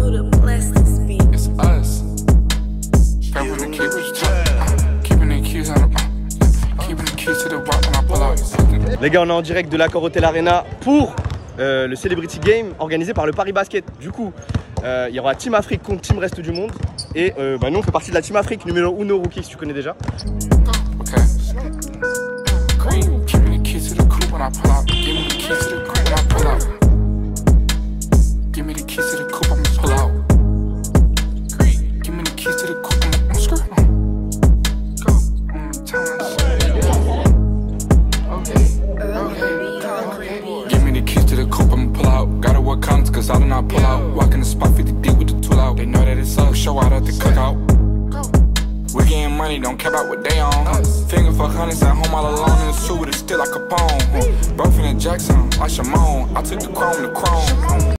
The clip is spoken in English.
who to bless this beat. It's us. Keeping the keys on keeping the keys to the rock when I pull out. Les gars, on est en direct de l'Accor Hotel Arena pour le Celebrity Game organisé par le Paris Basket. Du coup, il y aura Team Afrique contre Team Reste du Monde. Et nous, on fait partie de la Team Afrique, numéro 1 ROOKICKS, tu connais déjà. Ok. Give me the keys to the coupe when I pull out. Give me the keys to the coupe when I pull out. Give me the keys to the coupe, I'ma pull out. Give me the keys to the coupe, I'm screwing on. Go. Okay. Give me the keys to the coupe, I'ma pull out. Gotta work counts, cause I do not pull out. Walking the spot 50 deep with the tool out. They know that it's up, show out at the cookout. We getting money, don't care about what they on. Finger fuck hundreds at home all alone in the suit with it still like Capone. Bro from the Jackson, like Shimon. I took the chrome to chrome.